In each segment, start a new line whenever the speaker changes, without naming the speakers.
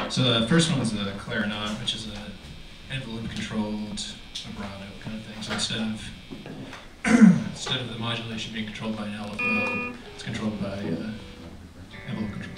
So the first one is the clarinet, which is a envelope-controlled vibrato kind of thing. So instead of the modulation being controlled by an LFO, it's controlled by envelope control.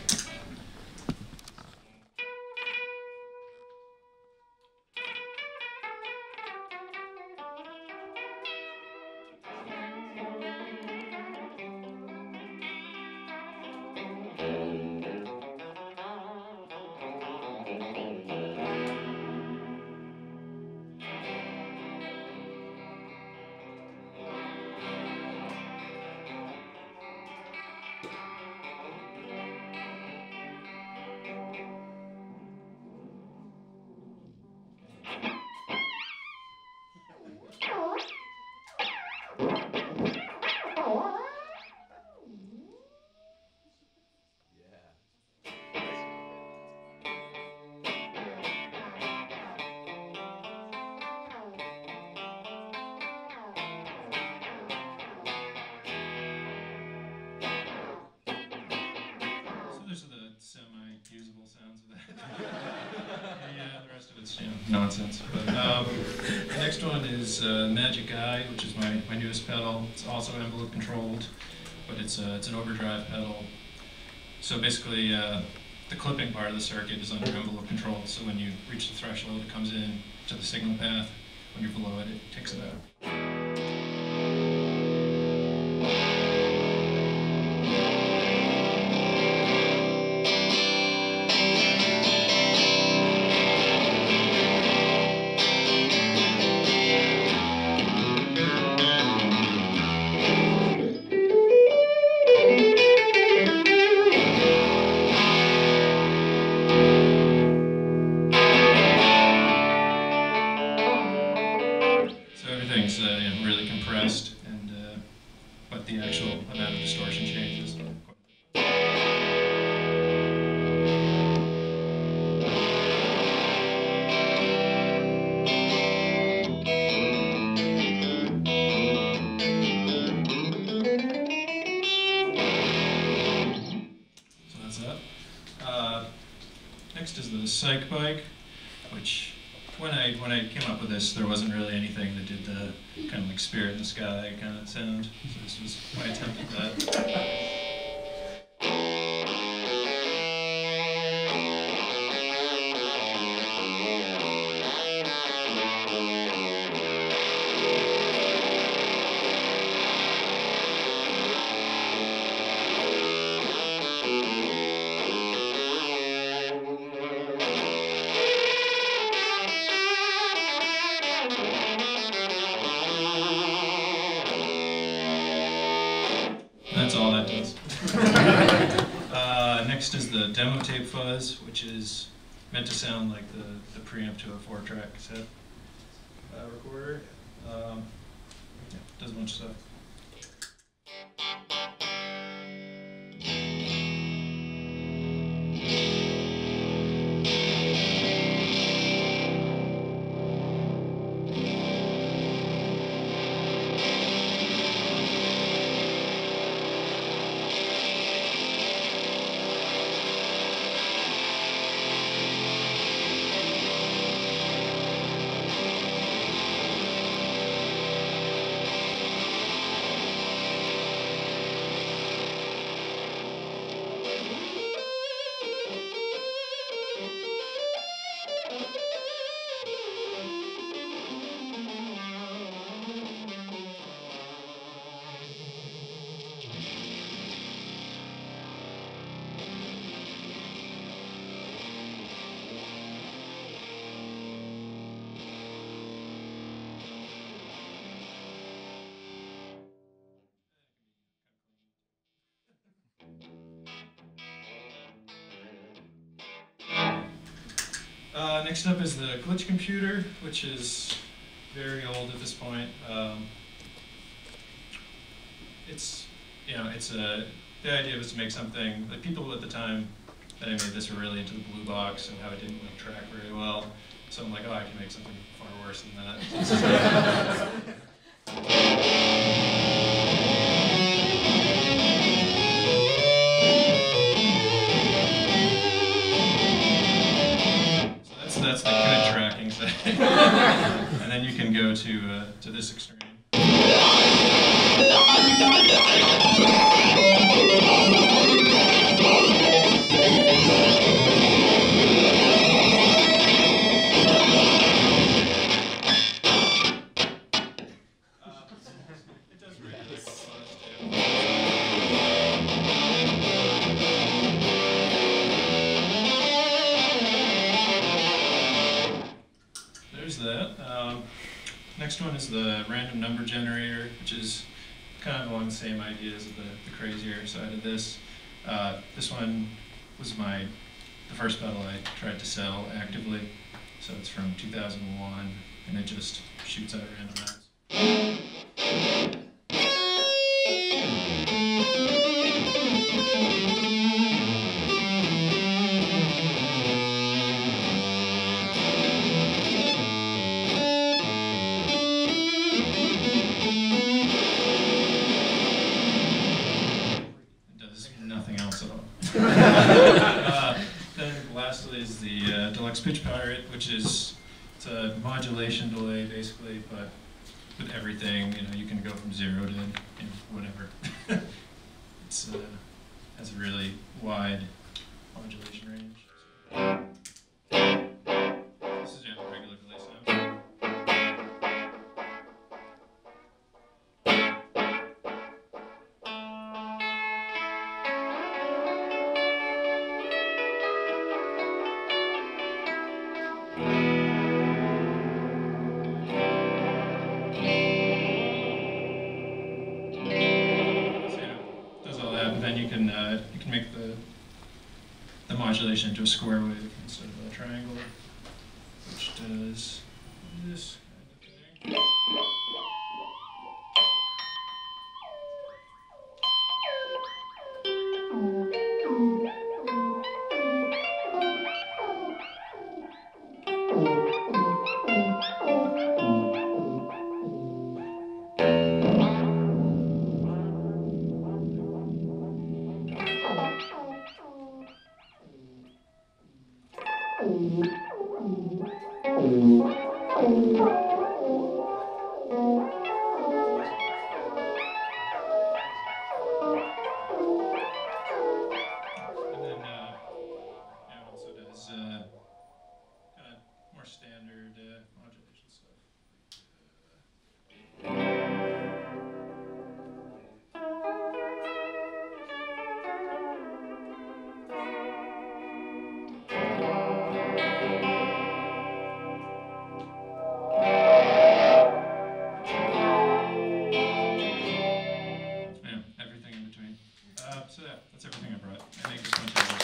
Those are the semi-usable sounds of that. The rest of it's nonsense. But, the next one is Magic Eye, which is my newest pedal. It's also envelope controlled, but it's an overdrive pedal. So basically, the clipping part of the circuit is under envelope control. So when you reach the threshold, it comes in to the signal path. When you're below it, it takes it out. Everything's really compressed, and but the actual amount of distortion changes. So that's that. Next is the Psych Bike, which when I came up with this, there wasn't really anything that did the kind of like Spirit in the Sky kind of sound. So this was my attempt at that. That's all that does. Next is the demo tape fuzz, which is meant to sound like the preamp to a 4-track cassette recorder. Does a bunch of stuff. Next up is the glitch computer, which is very old at this point. The idea was to make something like people at the time that I made this were really into the blue box and how it didn't like track very well. So I'm like, oh, I can make something far worse than that. And then you can go to this extreme. There's that. Next one is the random number generator, which is kind of along the same ideas of the crazier side of this. This one was the first pedal I tried to sell actively. So it's from 2001, and it just shoots out random notes. Nothing else at all. Then lastly is the Deluxe Pitch Pirate, which is it's a modulation delay basically, but with everything, you can go from 0 to whatever. It's has a really wide modulation range. This is a regular delay sound. Then you can make the modulation into a square wave instead of a triangle, which does this kind of thing. More standard modulation stuff. Yeah, everything in between. So yeah, that's everything I brought. I think this one